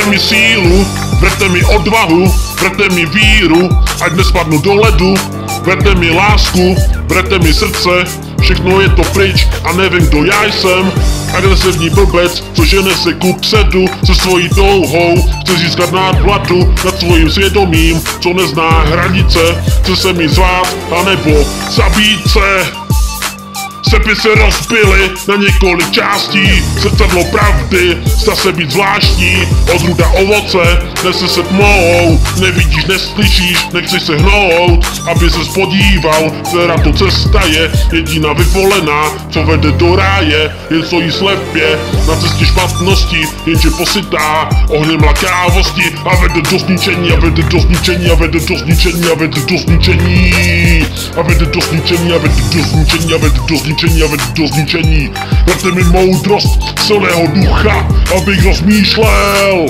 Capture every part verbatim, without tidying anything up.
mi sílu, verte mi odvahu, verte mi víru, ať nespadnu do ledu. Verte mi lásku, verte mi srdce, všechno je to pryč a nevím, kdo já jsem. Agresivní blbec, co žene se kupředu se svojí touhou, chce získat nadvladu nad svým svědomím, co nezná hranice, chce se mi zvát, anebo zabít se. Sepy se rozbily na několik částí, srdcadlo pravdy, zda se být zvláštní, odrůda ovoce, nese se tmou, nevidíš, neslyšíš, nechceš se hnout, aby ses podíval, která to cesta je, jediná vyvolená, co vede do ráje, jen stojí slepě, na cestě špatnosti, jenže posytá, ohněm lakávosti a vede do zničení, a vede do zničení, a vede do zničení, a vede do zničení, a vede do zničení, a vede do zničení, a vede do zničení. A vede do zničení. Dejte mi moudrost silného ducha, abych rozmýšlel.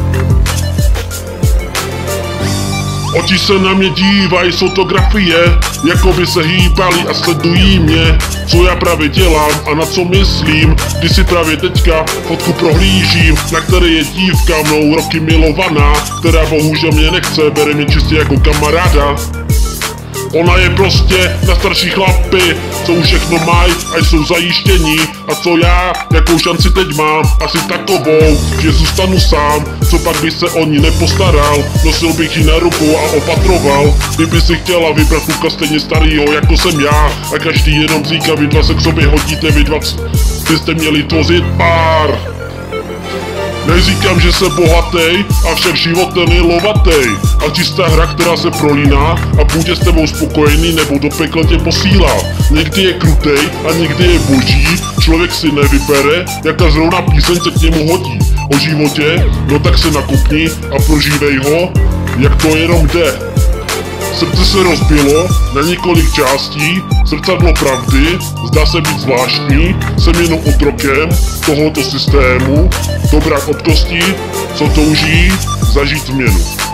Oči se na mě dívají z fotografie, jako by se hýbaly a sledují mě, co já právě dělám a na co myslím, když si právě teďka fotku prohlížím, na které je dívka mnou roky milovaná, která bohužel mě nechce, bere mě čistě jako kamaráda. Ona je prostě na starší chlapy, co už všechno mají a jsou zajištění. A co já, jakou šanci teď mám, asi takovou, že zůstanu sám. Co pak by se o ní nepostaral, nosil bych ji na ruku a opatroval. Kdyby si chtěla vybrat kluka stejně starýho, jako jsem já, a každý jenom říká, vy dva se k sobě hodíte, vy dva byste měli tvořit pár. Neříkám, že se bohatej, avšak život ten je lovatej. A čistá hra, která se prolíná a buď je s tebou spokojený, nebo do pekla tě posílá. Někdy je krutej a někdy je boží, člověk si nevybere, jaká zrovna píseň se k němu hodí. O životě, no tak se nakupni a prožívej ho, jak to jenom jde. Srdce se rozbilo na několik částí, srdcadlo pravdy, zdá se být zvláštní, jsem jenom otrokem tohoto systému, dobrák od kosti, co touží zažít změnu.